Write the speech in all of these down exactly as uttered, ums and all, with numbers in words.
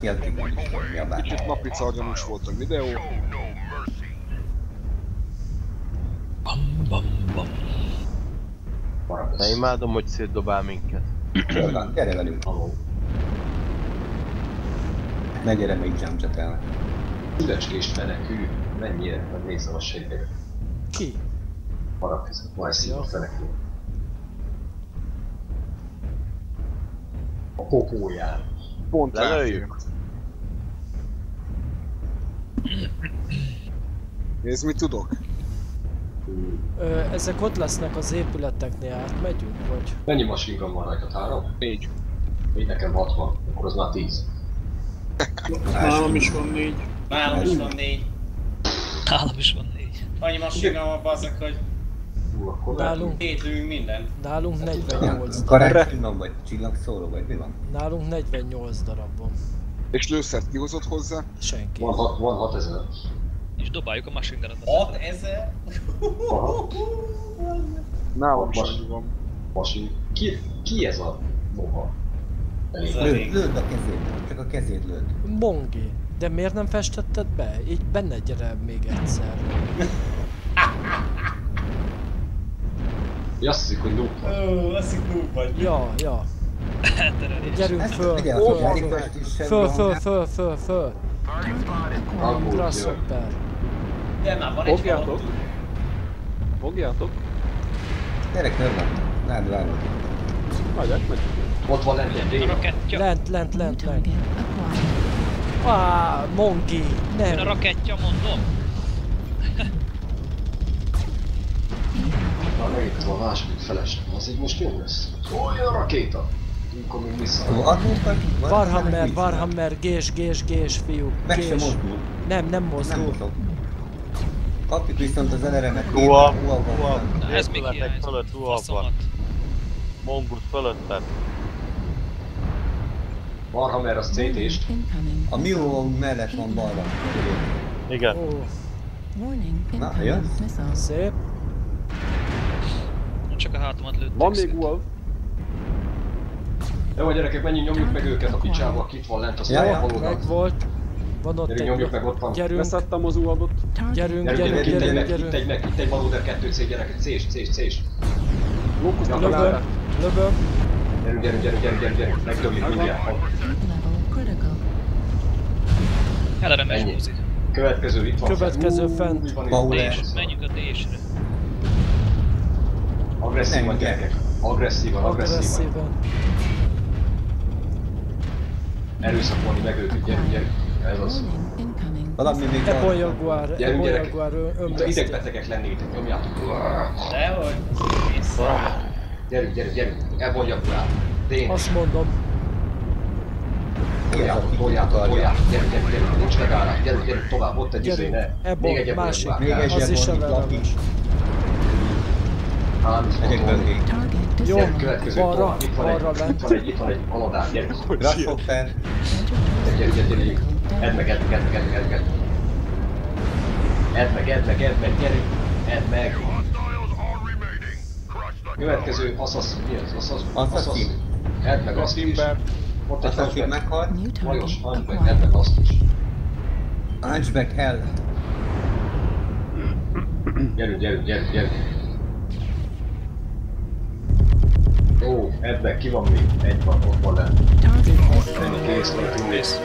Addig nem tudom, mi a bár. Kicsit napicagyanús volt a videó. Bam, bam, bam. De imádom, hogy szétdobál minket. Jól van, gyere velünk. Ne gyere még jumpchat-elnek. Üdecskés fenekű, mennyire, hogy nézem a segget. Ki? Maradkezett, majd szívó fenekű. A popóján. Pont lelőjük. Nézd, mit tudok? Ö, ezek ott lesznek az épületeknél, átmegyünk, vagy? Mennyi masinkan van rajta? Három? Négy. Négy, nekem hatvan, akkor az már tíz. Nálam is van négy. Nálam is van négy. Nálam is van négy. Annyi masina van bazzak, hogy Hú, akkor Nálunk, hétlőünk mindent. nálunk negyvennyolc darab. Karácsony van, vagy csillagszóró, vagy mi van? Nálunk negyvennyolc darab van. És lőszert kihozott hozzá? Senki. Van hat, van hat ezer. És dobáljuk a machine gun-ot. hatezer? Aha. Nálam is Most. annyi van. Masin. Ki, ki ez a moha? Ez a Lőd, rég. lőd a kezét, csak a kezét lőd. Mongi. De miért nem festetted be? Így benne gyere még egyszer. Ja, azt hiszik, hogy noob van. Ó, azt hiszik noob vagy. Ja, ja. Gyerünk föl, Figyelj, föl, a föl, Jericho-t is sem föl, van. föl, föl, föl, föl. Aggódj, Ra jön. szuper. De már van egy Fogjátok? halott. Fogjátok? Gyere körben, rád várod. Megyek, megyek. Ott van lent egy A dél. rakettja. Lent, lent, lent, lent. Áh, Mongi, Jön a nem. rakettja, mondom. Már megittem a második feles. Az így most jó lesz. Olyan a rakéta! Amikor még vissza. Adnókat? Warhammer, Warhammer, gés, gés, gés, fiúk, Meg sem gés. mozdul. Nem, nem Nem mozdul. mozog. Kapjuk viszont az eleremet. Uha, Uha, uha. Na ez még Épületek hiányzik. fölött uha van. Faszomat. Mongus fölötted. Warhammer az cé té-st. A Mio mellett van balra. Igen. Ó, Na, jön? szép. Csak a hátamat lőtték. Van még szét. Wolf. Jó gyerekek, menjünk, nyomjuk meg őket a picsába, akik itt van lent, azt Ja, ja, ja, valóban. Meg volt. Van ott Gyerünk, nyomjuk meg, ott van. egy... Gyerünk, Leszettem az Wolfot. gyerünk, Gyerünk, gyerünk, gyerünk, itt egy gyerünk, meg, itt gyerünk. egy meg, itt egy valóder kettő cé, gyerekek, cés, cés, cés. Lókusz Ja, a Lögöm, lábát. lögöm. Gyerünk, gyerünk, gyerünk, gyerünk, gyerünk, gyerünk, megdömjük mindjárt. Elere Ennyi. mesbúzi. Következő itt van. Következő Ú, fent. mi van itt? Bauer. Dés, menjünk a désre. Agresszívan, Nem, gyerekek. Agresszívan, agresszívan. Agresszíven. Erőszakolni meg őket, gyerünk, gyerünk. Ez az. Valami még Ebon van. Jaguar, Gyerünk, Ebon gyerekek. Jaguar Itt a ömleszti. idegbetegek lennétek, nyomjátok. Dehogy. Vissza. Gyerünk, gyerünk, gyerünk. Elvonjak rá. Dén. Azt mondom, Toljátok, toljátok, toljátok. Gyerünk, gyerünk, gyerünk. Nincs megállás. Gyerünk, gyerünk tovább. Ott egy izé, gyerünk. ne. Ebon, Még egy ebben másik. Még egy Az is Ebon, itt evelelmes. Hám is Megyek mondom. mögé. Jó, Gyerünk, következő balra, tovább. Itt van balra egy, itt lent. van egy, itt van egy aladár. Gyerünk. Grasshopper. Gyerünk, gyerünk, gyerünk. Edd meg, edd meg, edd meg, edd meg, edd meg. Edd meg, edd meg, edd meg, gyerünk. Edd meg. Következő, Assas, mi az? Assas? Assassin. Edd meg azt is. Timber. Ott egy Assassin hunchback. meghalt. Lajos, hunchback, edd meg azt is. Hunchback el. Gyerünk, gyerünk, gyerünk, gyerünk. Ó, edd meg, ki van még? Egy van, ott van lent. Ennyi kész van, túlész.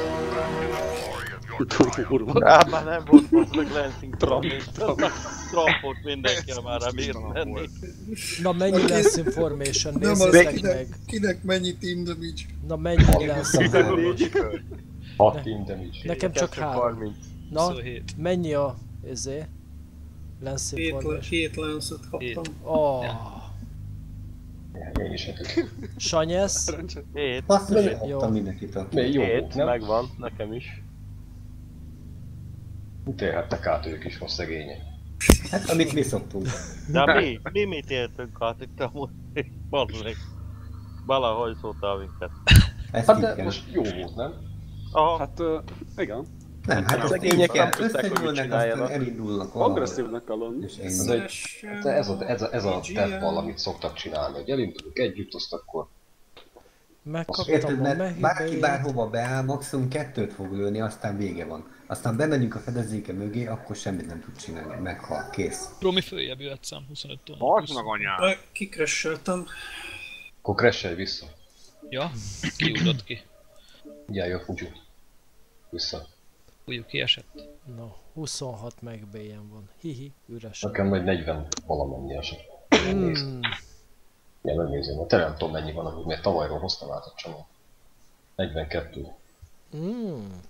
Á, már nem volt most meg Lansing Trump. Trumpot mindenki már rá bír menni. Na mennyi lesz information, Nem az, nézzétek kinek, meg. kinek mennyi team damage? Na mennyi lesz information. hat team damage. Nekem csak három. harminc. Na, huszonhét. mennyi a... izé? Lens Hét, information. hét lenszet kaptam. Oh. Én is hetek. Sanyesz? Hét. Basszus, Jó. elhoptam mindenkit a... Még jó Hét, volt, nem? megvan, nekem is. Térhettek át ők is most szegények. Hát amit mi szoktunk. De mi? Mi mit éltünk át itt amúgy? Bazzeg. Valahogy szóltál minket. Ezt Hát így de kell. most jó volt, nem? Aha, Hát, uh, igen. Nem, hát a azt szegények így kell. nem tudták, hogy mit Összegyűlnek, csináljanak. aztán elindulnak valahol. Agresszívnek kell lenni. És én Ez, meg. egy, ez, a, ez, a, ez a tettball, amit szoktak csinálni, hogy elindulunk együtt, azt akkor Megkaptam Érted, a mert bárki mehibejét. bárhova beáll, maximum kettőt fog lőni, aztán vége van. Aztán bemegyünk a fedezéke mögé, akkor semmit nem tud csinálni, meghal, kész. Promi följebb jöhet szám huszonöt tonna. Basd meg anyám! Kikresseltem. Akkor crashelj vissza. Ja, kiugrott ki. Ugye jön Fuji. Vissza. Újú kiesett. No, huszonhat megbélyem van. Hihi, üresen. Nekem majd negyven valamennyi esett. Mm. Ja, megnézem, te nem tudom mennyi van, mert tavalyról hoztam át a csomót. negyvenkettő. Mm.